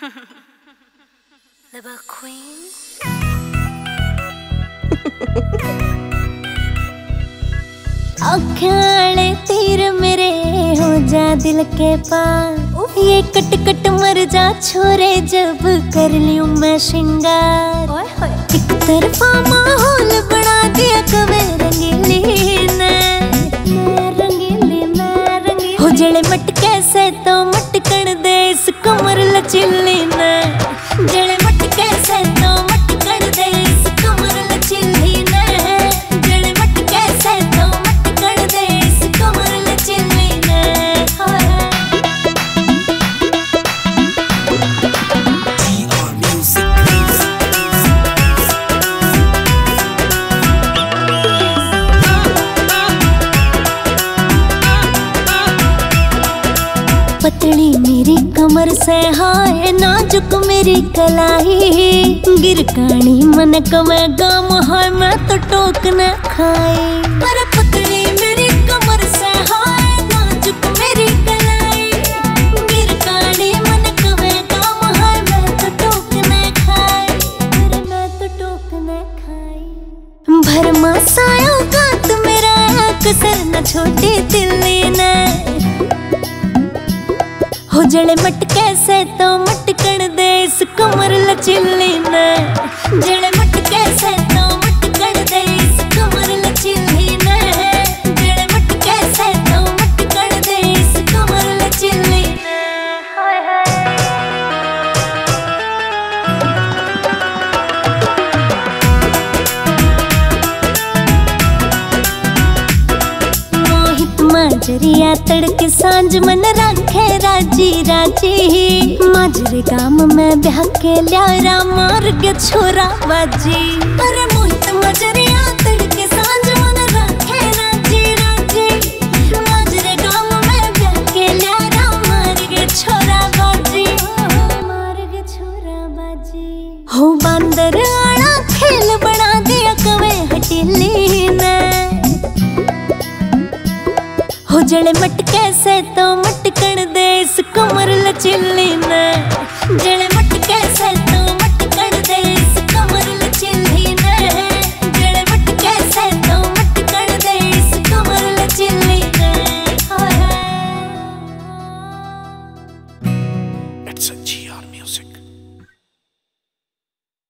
The Queen. आँखें तीर मेरे हो जा दिल के पार, ये कट कट मर जा छोरे जब कर लियूं मैं श्रृंगार। एक तरफा माहौल बना दिया कवे रंगीली ने, रंगीली हो जड़े मटके से तो मटकन दे इस कमर लचीली ने, जड़े मटके से तो मटकन दे इस कमर लचीली ने, जड़े मटके से तो मटकन दे इस कमर लचीली ने। पतली मेरी कमर से हाय नाजुक मेरी कलाई, गिरकानी मन कवे गाम हाय मैं तो टोक न खाए। पर पतली मेरी कमर से हाय नाजुक मेरी कलाई, गिरकानी मन कवे गाम हाय मैं तो टोक न खाए, पर मैं तो टोक न खाए। भरमा सायों का तू मेरा कसर न छोटी दिल्ली ने, हो जड़े मटके से तो मटकन दे इस कमर लचीली ने, जड़े मटके से तो मटकन दे इस कमर लचीली ने, जड़े मटके से तो मटकन दे इस कमर लचीली ने। हाय मोहित माजरिया तड़के सांझ मन राखे राजी राजी, माजरे गाम में ब्याह के लिया मार के छोरा बाजी। अरे मोहित माजरिया तड़के सांझ मन राखे राजी राजी, माजरे गाम में ब्याह के लिया मार के छोरा बाजी, मार के छोरा बाजी। हो बंदर आड़ा खेल बना दिया कवे हटीली ने, हो जड़े मटके से तो मटकन दे इस कमर लचीली ने, जड़े मटके से